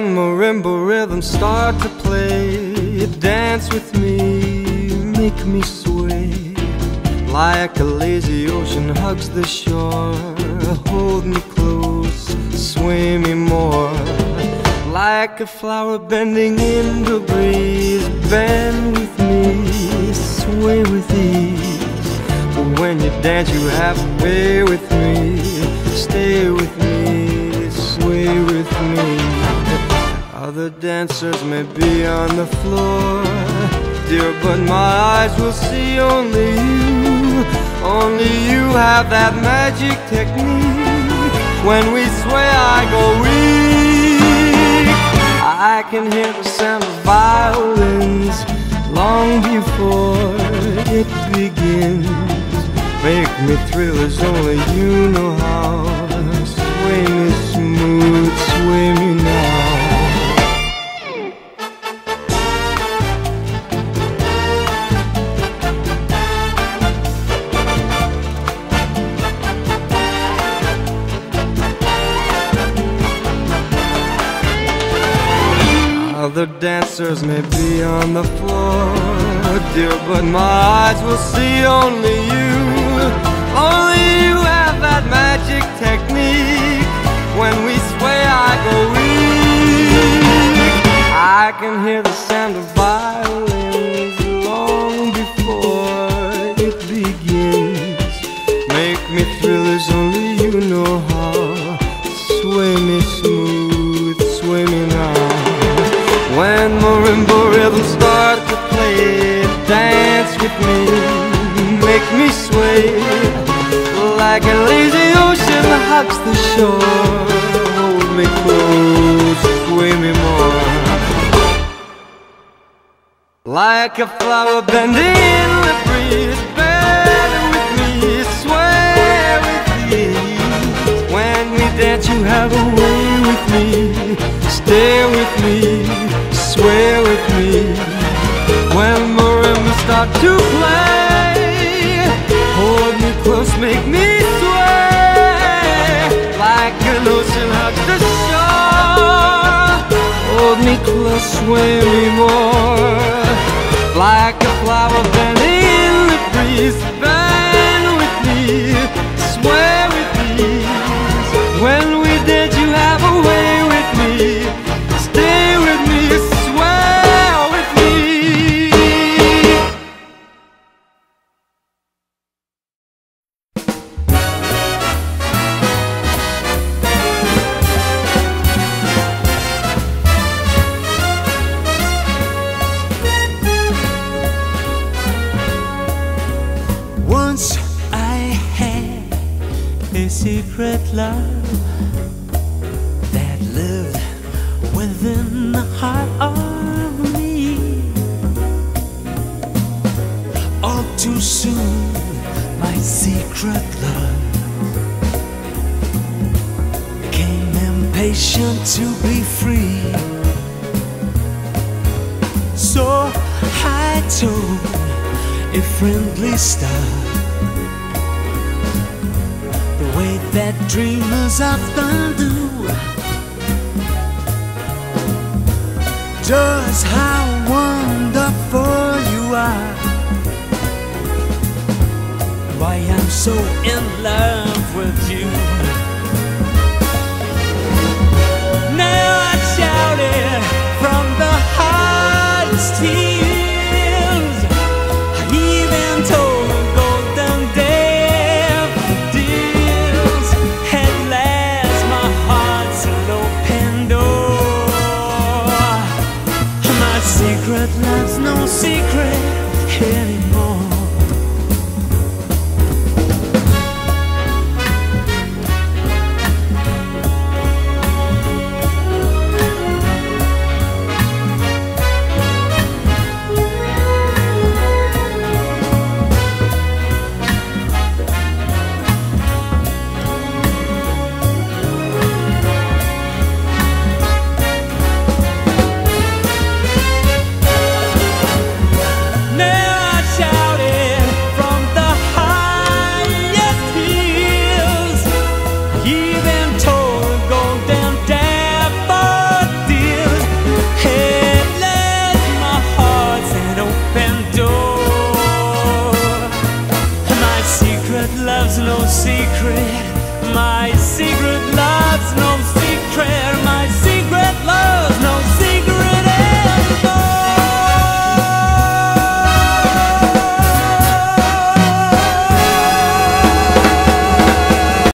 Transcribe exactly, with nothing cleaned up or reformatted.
When marimba rhythms start to play, dance with me, make me sway. Like a lazy ocean hugs the shore, hold me close, sway me more. Like a flower bending in the breeze, bend with me, sway with ease. But when you dance you have to be with me, stay with me, sway with me. Other dancers may be on the floor, dear, but my eyes will see only you. Only you have that magic technique. When we sway I go weak. I can hear the sound of violins long before it begins. Make me thrill as only you know how. Sway me smooth, sway me now. Other dancers may be on the floor, dear, but my eyes will see only you. Only you have that magic technique. When we sway I go weak. I can hear the sound of violins long before it begins. Make me thrill as only you know how. Sway me smooth, sway me now. When marimba rhythms start to play, dance with me, make me sway. Like a lazy ocean hugs the shore, hold me close, sway me more. Like a flower bending in the breeze, bend with me, sway with ease. When we dance you have a way with me, stay with me, sway with me. When marimbas start to play, hold me close, make me sway. Like an ocean hugs the shore, hold me close, sway me more. Like a flower bending in the breeze, bend with me, sway with me. When we dance you have a way with me, stay with me, sway with me. Once I had a secret love that lived within the heart of me. All too soon, my secret love became impatient to be free. So I told a friendly star, the way that dreamers often do, just how wonderful you are, why I'm so in love with you. Now